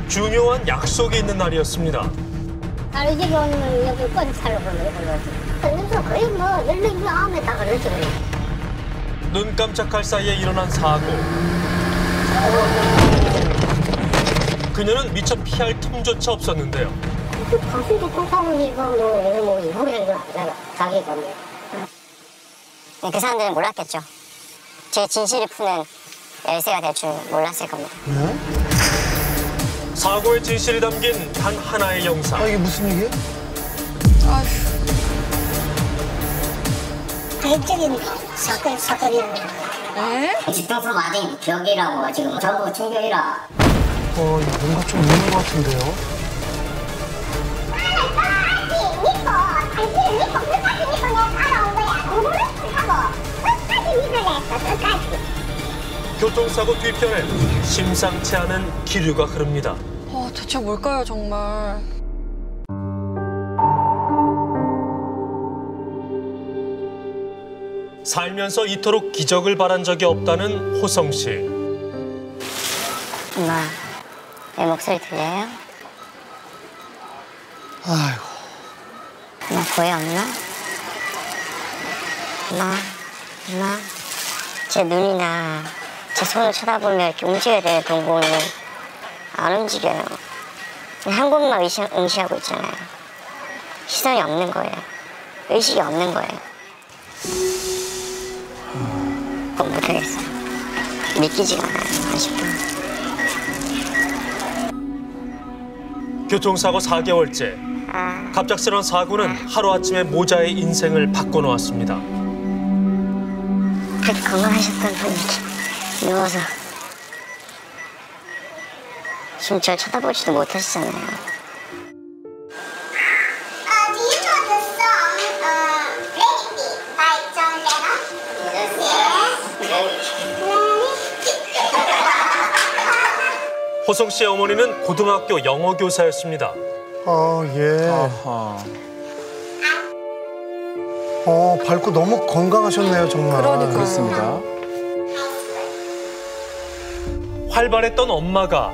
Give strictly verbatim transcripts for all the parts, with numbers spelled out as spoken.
중요한 약속이 있는 날이었습니다. 다른 집은 여기 건차로 보내버려지. 그래서 거의 뭐 열린 마음에 다 그러지. 눈 깜짝할 사이에 일어난 사고. 그녀는 미처 피할 틈조차 없었는데요. 당신도 통상이고 뭐, 뭐 이불에 앉아라. 자기가 뭐. 그 사람들은 몰랐겠죠. 제 진실을 푸는 열쇠가 될 줄 몰랐을 겁니다. 네? 사고의 진실이 담긴 단 하나의 영상. 아, 이게 무슨 얘기예요? 아휴. 대적인 사건, 사건이라는 에? 집중수 맞은 벽이라고 지금 전부 충격이라. 어, 이거 뭔가 좀 있는 것 같은데요? 교통사고 뒤편엔 심상치 않은 기류가 흐릅니다. 어, 대체 뭘까요, 정말. 살면서 이토록 기적을 바란 적이 없다는 호성 씨. 엄마, 내 목소리 들려요? 아이고. 엄마 보여 없나? 엄마, 엄마, 제 눈이나 제 손을 쳐다보면 이렇게 움직여야 되는 동공이 안 움직여요. 한 곳만 의시, 응시하고 있잖아요. 시선이 없는 거예요. 의식이 없는 거예요. 꼭 못하겠어요. 믿기지가 않아요, 아직도. 교통사고 사 개월째. 갑작스런 사고는 하루아침에 모자의 인생을 바꿔놓았습니다. 그렇게 건강하셨던 분이 누워서 지금 절 쳐다보지도 못하시잖아요. 호성 씨의 어머니는 고등학교 영어 교사였습니다. 아, 예. 아하. 어, 밝고 너무 건강하셨네요, 정말. 그러니까요. 그렇습니다. 활발했던 엄마가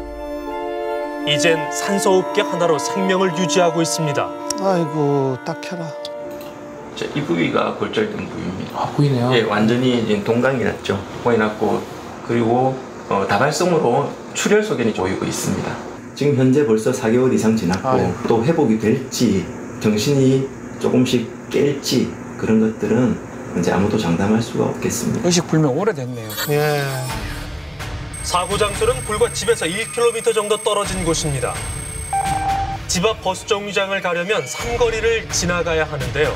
이젠 산소호흡기 하나로 생명을 유지하고 있습니다. 아이고, 딱해라. 이 부위가 골절된 부위입니다. 아, 보이네요. 예, 완전히 이제 동강이 났죠. 동강이 났고 그리고 어, 다발성으로 출혈 소견이 보이고 있습니다. 지금 현재 벌써 사 개월 이상 지났고 아유. 또 회복이 될지 정신이 조금씩 깰지 그런 것들은 이제 아무도 장담할 수가 없겠습니다. 의식 불명 오래됐네요. 예. 사고 장소는 불과 집에서 일 킬로미터 정도 떨어진 곳입니다. 집 앞 버스 정류장을 가려면 삼거리를 지나가야 하는데요.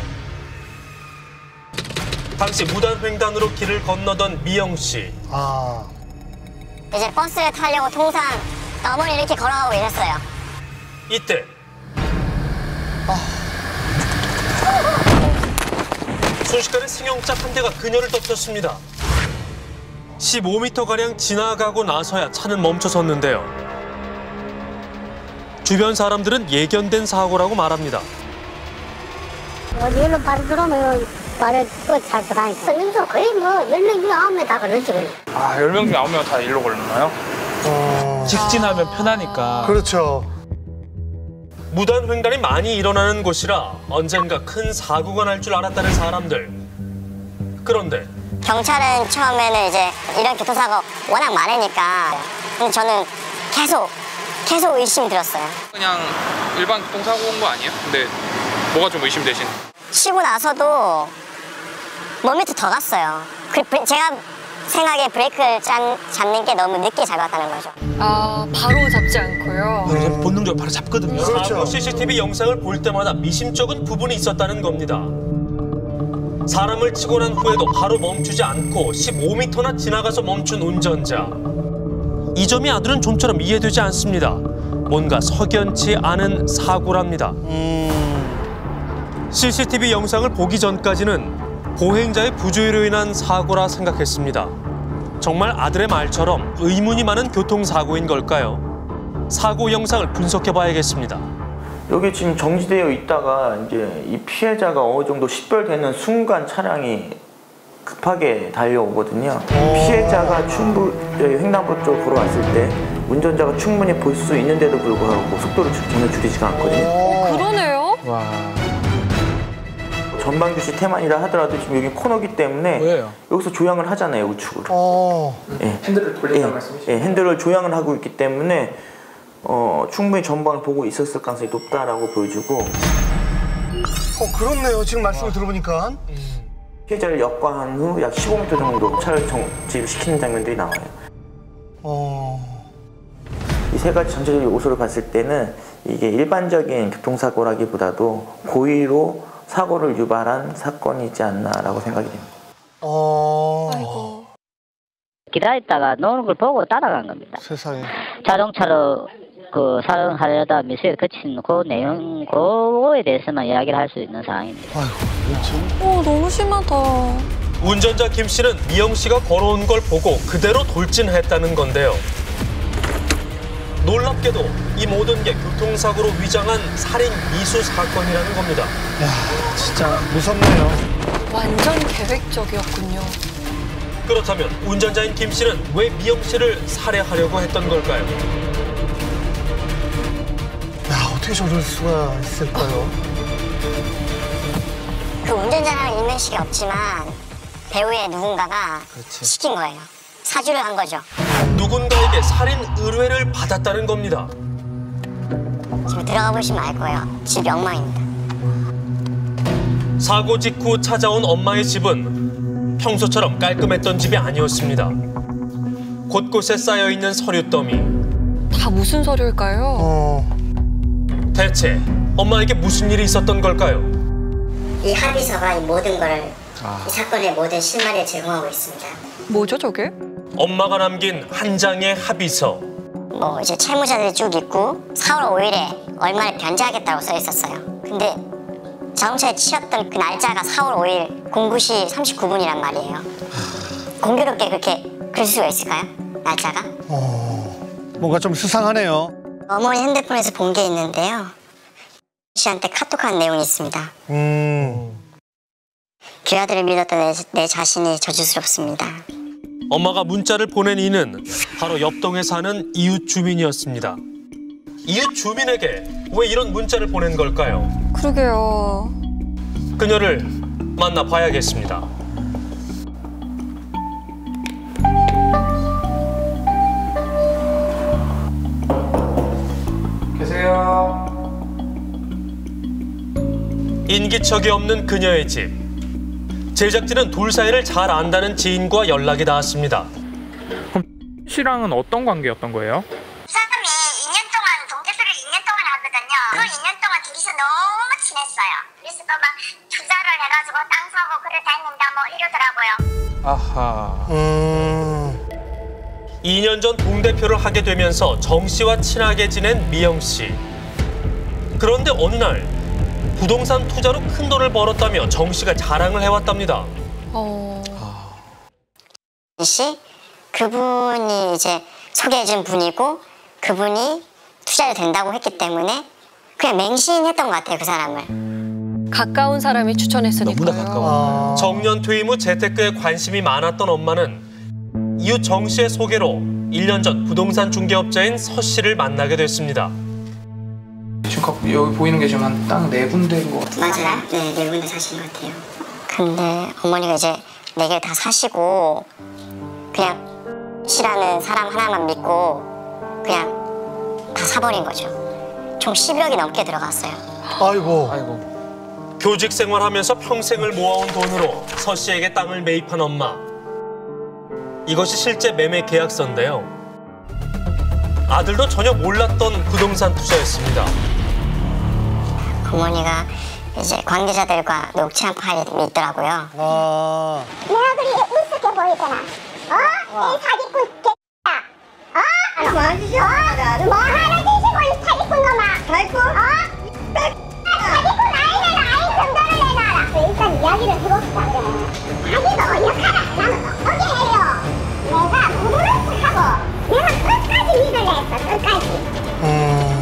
당시 무단횡단으로 길을 건너던 미영 씨. 아. 이제 버스를 타려고 통상 너머를 이렇게 걸어가고 이랬어요. 이때 순식간에 승용차 한 대가 그녀를 덮쳤습니다. 십오 미터가량 지나가고 나서야 차는 멈춰섰는데요. 주변 사람들은 예견된 사고라고 말합니다. 어디로 바로 들어오면 바로 또 차서 다니고. 그래서 거의 뭐 열린 마음에 다 그러지. 아, 열 명 중에 아홉 명 다 일로 걸렸나요? 어. 직진하면 편하니까. 그렇죠. 무단 횡단이 많이 일어나는 곳이라 언젠가 큰 사고가 날 줄 알았다는 사람들. 그런데 경찰은 처음에는 이제 이런 교통사고 워낙 많으니까 근데 저는 계속 계속 의심이 들었어요. 그냥 일반 교통사고 온 거 아니에요? 근데 뭐가 좀 의심되신? 치고 나서도 몸 밑에 더 갔어요. 그, 브레- 제가 생각에 브레이크를 짠, 잡는 게 너무 늦게 잡았다는 거죠. 아, 바로 잡지 않고요. 본능적으로 바로 잡거든요. 그렇죠. 사고 씨씨티비 영상을 볼 때마다 미심쩍은 부분이 있었다는 겁니다. 사람을 치고 난 후에도 바로 멈추지 않고 십오 미터나 지나가서 멈춘 운전자. 이 점이 아들은 좀처럼 이해되지 않습니다. 뭔가 석연치 않은 사고랍니다. 음. 씨씨티비 영상을 보기 전까지는 보행자의 부주의로 인한 사고라 생각했습니다. 정말 아들의 말처럼 의문이 많은 교통사고인 걸까요? 사고 영상을 분석해봐야겠습니다. 여기 지금 정지되어 있다가 이제 이 피해자가 어느 정도 식별되는 순간 차량이 급하게 달려오거든요. 피해자가 충북 여기 횡단보 쪽으로 왔을 때 운전자가 충분히 볼 수 있는데도 불구하고 속도를 전혀 줄이지가 않거든요. 어, 그러네요. 와. 전방규시 태만이라 하더라도 지금 여기 코너기 때문에 왜요? 여기서 조향을 하잖아요, 우측으로. 어. 예. 핸들을 돌린다는 예, 말씀이시죠? 예, 핸들을 조향을 하고 있기 때문에 어, 충분히 전방을 보고 있었을 가능성이 높다라고 보여주고. 어, 그렇네요. 지금 말씀을 들어보니까. 피해자를 역과한 후 약 십오 미터 정도 차를 정지시키는 장면들이 나와요. 어. 이 세 가지 전체적인 요소를 봤을 때는 이게 일반적인 교통사고라기보다도 고의로 사고를 유발한 사건이지 않나라고 생각이 됩니다. 어. 아이고. 기다렸다가 노는 걸 보고 따라간 겁니다. 세상에. 자동차로 그 사용하려다 미수에 그친 그 내용, 그거에 대해서만 이야기를 할 수 있는 상황입니다. 아이고, 그렇지. 어, 너무 심하다. 운전자 김 씨는 미영 씨가 걸어온 걸 보고 그대로 돌진했다는 건데요. 놀랍게도 이 모든 게 교통사고로 위장한 살인 미수 사건이라는 겁니다. 야, 진짜 무섭네요. 완전 계획적이었군요. 그렇다면 운전자인 김 씨는 왜 미영 씨를 살해하려고 했던 걸까요? 야, 어떻게 저럴 수가 있을까요? 그 운전자라는 인면식이 없지만 배우의 누군가가 시킨 거예요. 사주를 한 거죠. 누군가에게 살인 의뢰를 받았다는 겁니다. 지금 들어가 보시면 알 거예요. 집 엉망입니다. 사고 직후 찾아온 엄마의 집은 평소처럼 깔끔했던 집이 아니었습니다. 곳곳에 쌓여있는 서류 더미. 다 무슨 서류일까요? 어. 대체 엄마에게 무슨 일이 있었던 걸까요? 이 합의서가 이 모든 걸, 이 사건의 모든 실마리를 제공하고 있습니다. 뭐죠, 저게? 엄마가 남긴 한 장의 합의서. 뭐 이제 채무자들이 쭉 있고 사월 오일에 얼마를 변제하겠다고 써 있었어요. 근데 자동차에 치였던 그 날짜가 사월 오일 공구 시 삼십구 분이란 말이에요. 공교롭게 그렇게 그럴 수가 있을까요? 날짜가? 어. 뭔가 좀 수상하네요. 어머니 핸드폰에서 본 게 있는데요. 씨한테 카톡한 내용이 있습니다. 음. 귀아들을 믿었던 내, 내 자신이 저주스럽습니다. 엄마가 문자를 보낸 이는 바로 옆동에 사는 이웃 주민이었습니다. 이웃 주민에게 왜 이런 문자를 보낸 걸까요? 그러게요. 그녀를 만나봐야겠습니다. 계세요. 인기척이 없는 그녀의 집. 제작진은 둘 사이를 잘 안다는 지인과 연락이 닿았습니다. 씨랑은 어떤 관계였던 거예요? 사람이 이 년 동안 동대표를 이 년 동안 하거든요. 그 이 년 동안 둘이서 너무 친했어요. 그래서 또 막 투자를 해가지고 땅 사고 그래 다닌다 뭐 이러더라고요. 음. 이 년 전 동대표를 하게 되면서 정 씨와 친하게 지낸 미영 씨. 그런데 어느 날 부동산 투자로 큰 돈을 벌었다며 정 씨가 자랑을 해왔답니다. 어. 씨 그분이 이제 소개해준 분이고 그분이 투자를 된다고 했기 때문에 그냥 맹신했던 것 같아요, 그 사람을. 가까운 사람이 추천했으니까요. 너무나 가까워. 정년 퇴임 후 재테크에 관심이 많았던 엄마는 이웃 정 씨의 소개로 일 년 전 부동산 중개업자인 서 씨를 만나게 됐습니다. 지금 여기 보이는 게 지금 한 땅 네 군데인 것 같아요. 맞아요. 네, 네 군데 사신 것 같아요. 근데 어머니가 이제 네 개를 다 사시고 그냥 씨라는 사람 하나만 믿고 그냥 다 사버린 거죠. 총 십억이 넘게 들어갔어요. 아이고. 아이고. 교직 생활하면서 평생을 모아온 돈으로 서 씨에게 땅을 매입한 엄마. 이것이 실제 매매 계약서인데요. 아들도 전혀 몰랐던 부동산 투자였습니다. 어머니가 이제 관계자들과 녹취한 파일이 있더라고요. 아. 내 아들이 우습게 보이잖아. 어? 이 사기꾼 개야. 어? 뭐 하시죠? 뭐 하는 짓이고 이 사기꾼 놈아. 사기꾼? 어? 사기꾼 아이는 아이 정도를 내놔라. 일단 이야기를 해봅시다. 그래. 자기도 역할을 나는 어떻게 해요? 내가 부부를 하고 내가 끝까지 믿으려 했어. 끝까지. 음.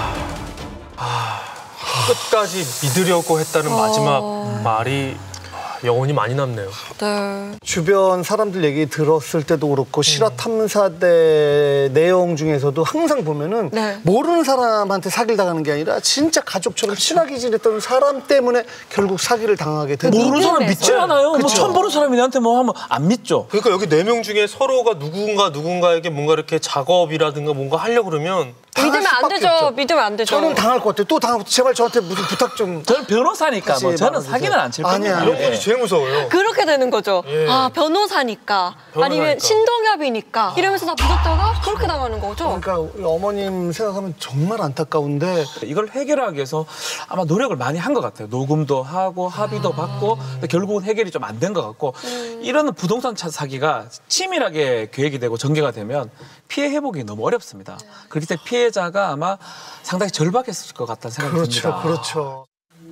끝까지 믿으려고 했다는 마지막 어. 말이 영혼이 많이 남네요. 네. 주변 사람들 얘기 들었을 때도 그렇고 실화 탐사대 내용 중에서도 항상 보면은 네. 모르는 사람한테 사기를 당하는 게 아니라 진짜 가족처럼 친하게 지냈던 사람 때문에 결국 사기를 당하게 되는. 모르는 사람 믿지 않아요. 뭐 그쵸. 처음 보는 사람이 나한테 뭐 하면 안 믿죠. 그러니까 여기 네 명 중에 서로가 누군가 누군가에게 뭔가 이렇게 작업이라든가 뭔가 하려고 그러면 믿으면 안 되죠. 없죠. 믿으면 안 되죠. 저는 당할 것 같아요. 또 당하고 제발 저한테 무슨 부탁 좀. 저는 변호사니까 뭐 같이 저는 말아주세요. 사기는 안 칠 겁니다. 아니야. 이런 분이 제일 무서워요. 그렇게 되는 거죠. 예. 아, 변호사니까. 아니면 변호사니까. 신동엽이니까. 이러면서 다 믿었다가 그렇게 당하는 거죠. 그러니까 우리 어머님 생각하면 정말 안타까운데 이걸 해결하기 위해서 아마 노력을 많이 한 것 같아요. 녹음도 하고 합의도 받고 근데 결국은 해결이 좀 안 된 것 같고 이런 부동산 차 사기가 치밀하게 계획이 되고 전개가 되면 피해 회복이 너무 어렵습니다. 그렇기 때문에 피해자가 아마 상당히 절박했을 것 같다는 생각이 그렇죠, 듭니다. 그렇죠.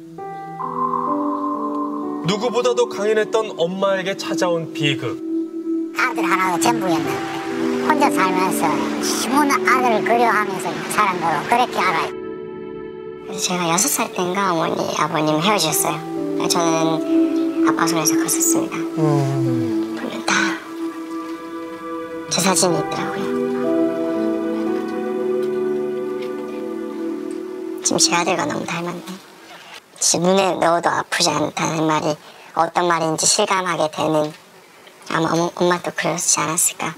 누구보다도 강인했던 엄마에게 찾아온 비극. 아들 하나가 전부였는데 혼자 살면서 심은 아들을 그려하면서 사는 거로 그렇게 알아요. 그래서 제가 여섯 살 때인가 어머니, 아버님 헤어지셨어요. 저는 아빠 손에서 컸었습니다. 음. 보면 다 제 사진이 있더라고요. 지금 제 아들과 너무 닮았네. 진짜 눈에 넣어도 아프지 않다는 말이 어떤 말인지 실감하게 되는 아마 엄, 엄마도 그러지 않았을까.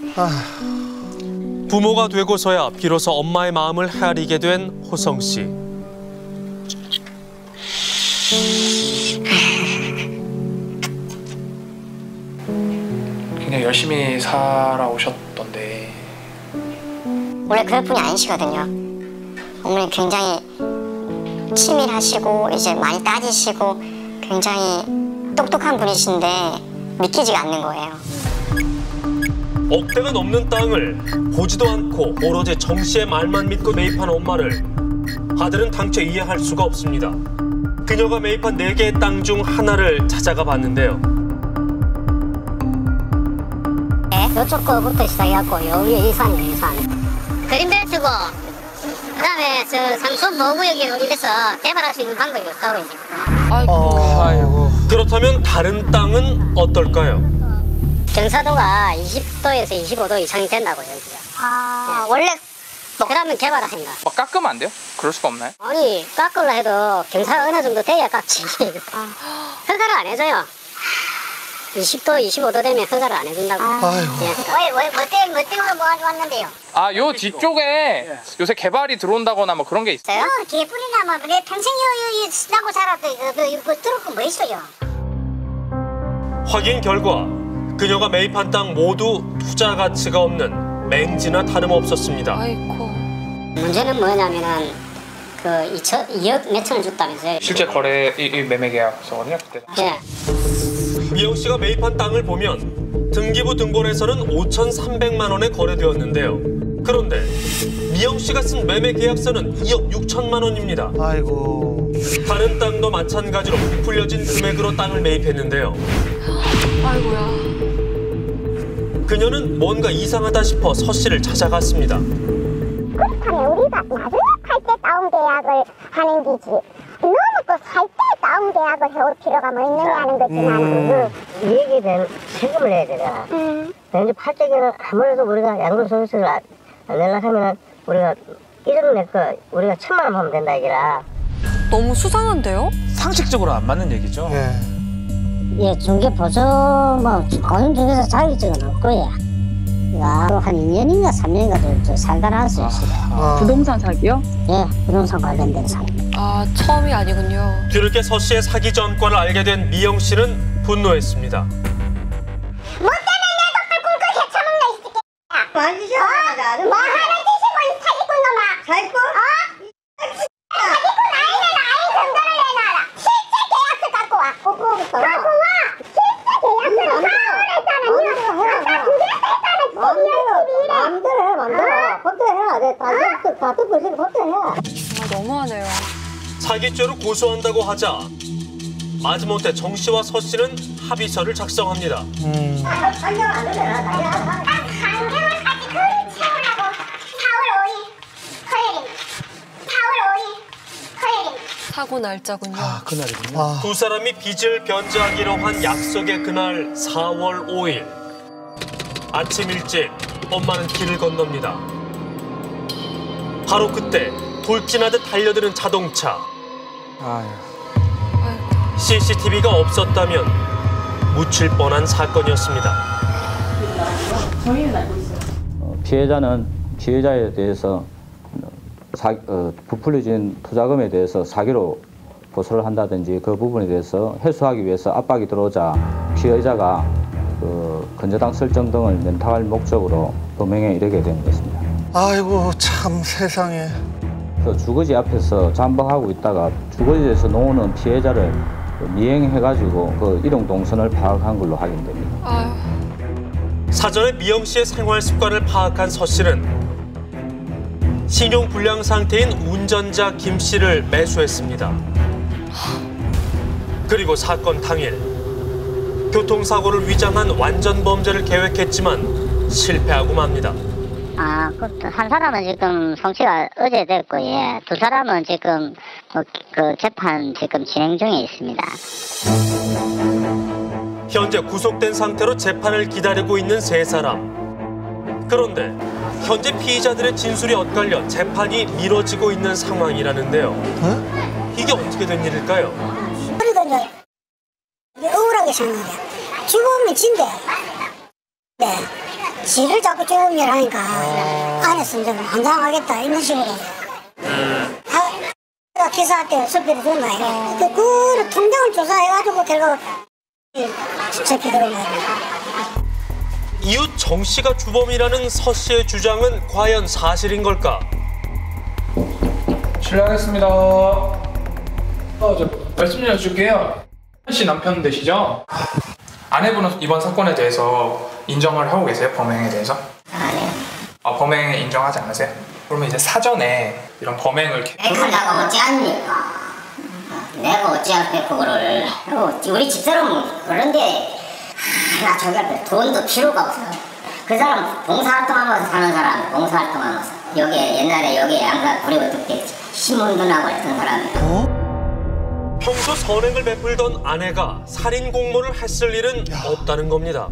부모가 되고서야 비로소 엄마의 마음을 헤아리게 된 호성 씨. 굉장히 열심히 살아오셨던데 원래 그럴 분이 아니시거든요. 어머니 굉장히 치밀하시고 이제 많이 따지시고 굉장히 똑똑한 분이신데 믿기지가 않는 거예요. 억대가 넘는 땅을 보지도 않고 오로지 정 씨의 말만 믿고 매입한 엄마를 아들은 당최 이해할 수가 없습니다. 그녀가 매입한 네 개의 땅 중 하나를 찾아가 봤는데요. 네, 이쪽 거부터 시작해갖고 여기 이산이에요, 이산. 그린벨트고 그다음에 저 상수 노구역이 이래서 개발할 수 있는 방법이 없다고 이제. 아이고. 아이고. 그렇다면 다른 땅은 어떨까요? 경사도가 이십 도에서 이십오 도 이상이 된다고요, 여기가. 아, 네. 원래 그러면 개발하신다. 막 깎으면 안 돼요? 그럴 수가 없나요? 아니, 깎으려 해도 경사가 어느 정도 돼야 깎지. 허가를 안 해줘요. 이십 도, 이십오 도 되면 허가를 안 해준다고. 아이고. 예. 왜, 왜, 뭐 때문에, 뭐 때문에 뭐 왔는데요? 아, 요 뒤쪽에 요새 개발이 들어온다거나 뭐 그런 게 있어요? 저요? 개뿔이나 뭐, 내 평생 요, 요, 쓰다고 살았던 그, 그, 그, 들었고 뭐 있어요? 확인 결과 그녀가 매입한 땅 모두 투자 가치가 없는 맹지나 다름없었습니다. 아이고. 문제는 뭐냐면은, 그, 이천, 이억 몇천을 줬다면서요? 실제 거래 이, 이 매매 계약서거든요, 그때. 예. 미영 씨가 매입한 땅을 보면 등기부 등본에서는 오천삼백만 원에 거래되었는데요. 그런데 미영 씨가 쓴 매매 계약서는 이억 육천만 원입니다. 아이고. 다른 땅도 마찬가지로 부풀려진 금액으로 땅을 매입했는데요. 아이고야. 그녀는 뭔가 이상하다 싶어 서 씨를 찾아갔습니다. 그렇다면 우리가 마지막 할 때 다운 계약을 하는 기지. 너무 또 살 때 다운 계약을 해올 필요가 뭐 있느냐는 거지만. 음. 이 얘기는 세금을 내야 되잖아. 음. 이제 팔적에는 아무래도 우리가 양도 소득세를 안 내려고 하면 우리가 일억 내거 우리가 천만 원 하면 된다 이기라. 너무 수상한데요? 상식적으로 안 맞는 얘기죠. 예. 예, 중개 보조 뭐 고용 중개사 자격증은 없고요. 야, 한 이 년인가 삼 년인가 좀 상담을 할 수 있어요. 아. 부동산 사기요? 예, 부동산 관련된 사람. 아, 처음이 아니군요. 뒤늦게 서 씨의 사기 전과를 알게 된 미영 씨는 분노했습니다. 뭐 때문에 내 덕을 꿀꿀 헤쳐먹나 이 새끼야. 완전 어? 뭐 하나 드시고 이 사기꾼 놈아. 사기꾼? 어? 사기꾼 아니면 아예 전달을 내놔라. 실제 계약서 갖고 와. 갖고 와. 실제 계약서를 사월했잖아. 아까 준비했다 했잖아. 마음대로 해, 마음대로. 그때 해야 돼. 다, 다 듣고 있으니 그때 해. 아, 너무하네요. 사기죄로 고소한다고 하자 마지못해 정 씨와 서 씨는 합의서를 작성합니다. 음. 상경 안 되잖아. 딱 강경을 같이 글을 채우라고. 사월 오일 토요일입니다. 사월 오일 토요일입니다. 사고 체포 날짜군요. 아, 그날이군요. 아, 두 사람이 빚을 변제하기로 한 약속의 그날 사월 오일. 아침 일찍 엄마는 길을 건넙니다. 바로 그때 돌진하듯 달려드는 자동차. 아유. 씨씨티비가 없었다면 묻힐 뻔한 사건이었습니다. 피해자는 피해자에 대해서 사, 어, 부풀려진 투자금에 대해서 사기로 고소를 한다든지 그 부분에 대해서 해소하기 위해서 압박이 들어오자 피해자가 그 건저당 설정 등을 면탁할 목적으로 범행에 이르게 된 것입니다. 아이고 참 세상에. 그 주거지 앞에서 잠복하고 있다가 주거지에서 나오는 피해자를 미행해가지고 그 이동 동선을 파악한 걸로 확인됩니다. 아유. 사전에 미영 씨의 생활 습관을 파악한 서 씨는 신용 불량 상태인 운전자 김 씨를 매수했습니다. 그리고 사건 당일 교통사고를 위장한 완전 범죄를 계획했지만 실패하고 맙니다. 아, 그 한 사람은 지금 송치가 어제 됐고, 예, 두 사람은 지금 뭐, 그 재판 지금 진행 중에 있습니다. 현재 구속된 상태로 재판을 기다리고 있는 세 사람. 그런데 현재 피의자들의 진술이 엇갈려 재판이 미뤄지고 있는 상황이라는데요. 어? 이게 어떻게 된 일일까요? 그러니까 이제 이게 억울하게 생각해. 죽으면 진대. 네. 지를 자꾸 죽으면 하니까 안에서 이제 안 당하겠다 이런 식으로. 다 기사한테 수표를 준 거예요. 그, 그 통장을 조사해가지고 결국 잡히더라고요. 이웃 정 씨가 주범이라는 서 씨의 주장은 과연 사실인 걸까? 실례하겠습니다. 어, 저 말씀 좀 해줄게요. 씨 남편 되시죠? 아내분은 이번 사건에 대해서 인정을 하고 계세요? 범행에 대해서? 아니요. 아, 범행에 인정하지 않으세요? 그러면 이제 사전에 이런 범행을 내가 어찌 합니까? 내가 어찌할게 그거를. 우리 집사람 그런데 나 저기 돈도 필요가 없어. 그 사람 봉사활동하면서 사는 사람, 봉사활동하면서 여기에 옛날에 여기에 양가 부리고 듣게 신문도 나고 했던 사람이야. 어? 평소 선행을 베풀던 아내가 살인 공모를 했을 일은 없다는 겁니다.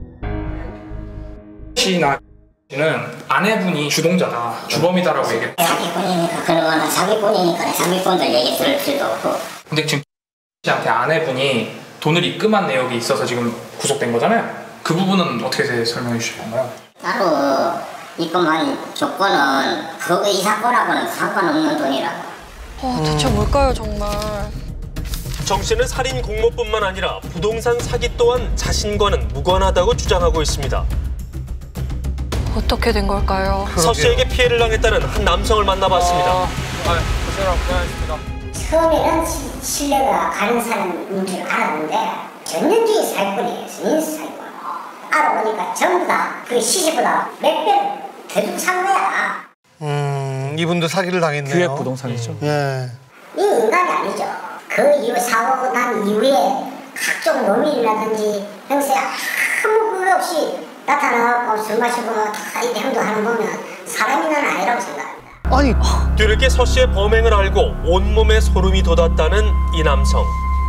씨나 씨는 아내분이 주동자다, 주범이다라고 얘기해요. 사기꾼이니까 그런 거는 사기꾼이니까 사기꾼들 얘기 들을 수도 없고. 근데 지금 씨한테 아내분이 돈을 입금한 내역이 있어서 지금 구속된 거잖아요. 그 부분은 어떻게 설명해 주실 건가요? 따로 입금한 조건은 그 이 사건하고는 상관없는 돈이라고. 와, 대체 뭘까요, 정말. 정 씨는 살인 공모뿐만 아니라 부동산 사기 또한 자신과는 무관하다고 주장하고 있습니다. 어떻게 된 걸까요? 서 씨에게 피해를 당했다는 한 남성을 만나봤습니다. 아, 고생하고 고생하셨습니다. 처음에는 시, 신뢰가 가는 사람인 줄 알았는데 전년주의 사기꾼이에요. 민수 사기꾼. 알아보니까 전부 다 그 시세보다 몇 배 더 주고 산 거야. 음, 이분도 사기를 당했네요. 기획 부동산이죠. 예. 이 인간이 아니죠. 그 이후 사고 난 이후에 각종 노민이라든지 형세 아무 그거 없이 나타나고 술 마시고 다 이렇게 행동하는 거 보면 사람이는 아니라고 생각합니다. 아니, 뒤늦게 서 씨의 범행을 알고 온몸에 소름이 돋았다는 이 남성.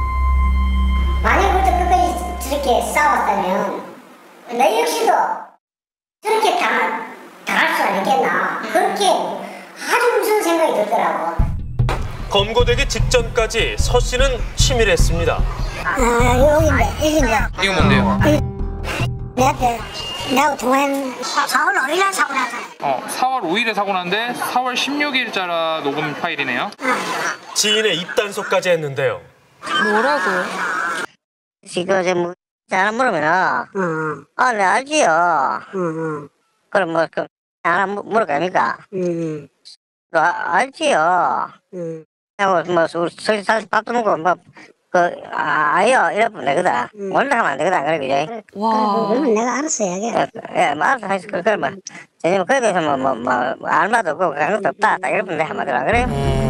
만약부터 끝까지 저렇게 싸웠다면 내 역시도 저렇게 당할, 당할 수 있겠나. 그렇게 아주 무서운 생각이 들더라고. 검거되기 직전까지 서 씨는 치밀했습니다. 아, 여기인데, 여기인데. 이거 뭔데요? 내한테 내하고 통화한 사월 오일에 사고 나서. 어, 사월 오일에 사고 났는데 사월 십육일자라 녹음 파일이네요. 지인의 입단속까지 했는데요. 뭐라고요? 지금 이제 뭐 사람 물으면은 응, 아, 네 알지요. 응, 그럼 뭐 그 하나 물을 겁니까? 응, 너 아, 알지요. 응. 하고 뭐 우리 저기 사실 밥도 먹고 뭐 그 아, 아요 이러면 되거든. 원래 하면 안 되거든. 그래 그지? 와. 그러면 내가 알았어 얘기. 예, 예, 뭐 알아서 하시 그래 뭐 저녁 그에 대해서 뭐뭐 뭐 알마도 없고 그런 것도 없다. 딱 이러면 돼 한마디로 그래.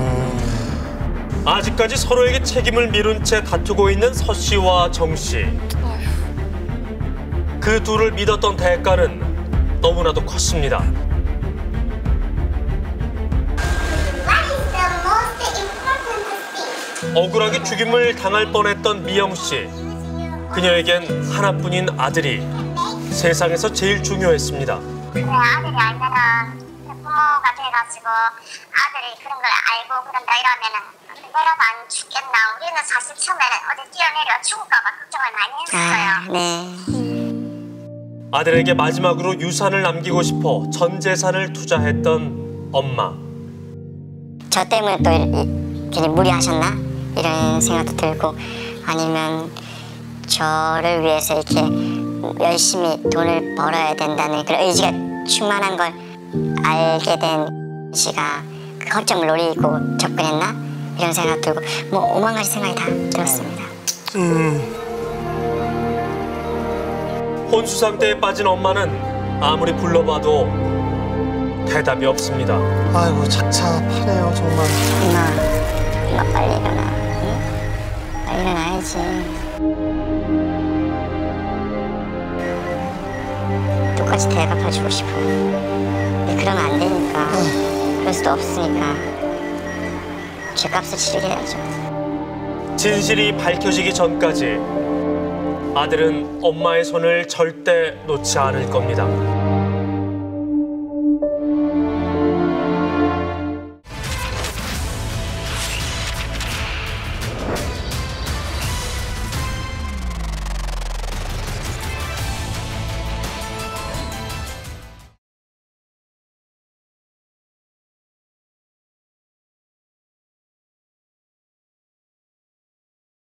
아직까지 서로에게 책임을 미룬 채 다투고 있는 서 씨와 정 씨. 그 둘을 믿었던 대가는 너무나도 컸습니다. What is the most important thing 억울하게 죽임을 당할 뻔했던 미영 씨. 그녀에겐 하나뿐인 아들이 세상에서 제일 중요했습니다. 그래, 아들이 알면은 부모가 돼가지고 아들이 그런 걸 알고 그런다 이러면은 내가 안 죽겠나. 우리는 사실 처음에는 어디 뛰어내려 죽을까봐 걱정을 많이 했어요. 네. 아들에게 마지막으로 유산을 남기고 싶어 전 재산을 투자했던 엄마. 저 때문에 또 이, 이, 괜히 무리하셨나? 이런 생각도 들고 아니면 저를 위해서 이렇게 열심히 돈을 벌어야 된다는 그런 의지가 충만한 걸 알게 된 씨가 그 허점을 노리고 접근했나? 이런 생각 들고 뭐 오만 가지 생각이 다 들었습니다. 음. 혼수 상태에 빠진 엄마는 아무리 불러봐도 대답이 없습니다. 아이고 착잡하네요 정말. 엄마, 엄마 빨리 일어나. 응? 빨리 일어나야지. 똑같이 대답해주고 싶어요. 근데 그러면 안 되니까. 그럴 수도 없으니까 죄값을 치르게 해야죠. 진실이 밝혀지기 전까지 아들은 엄마의 손을 절대 놓지 않을 겁니다.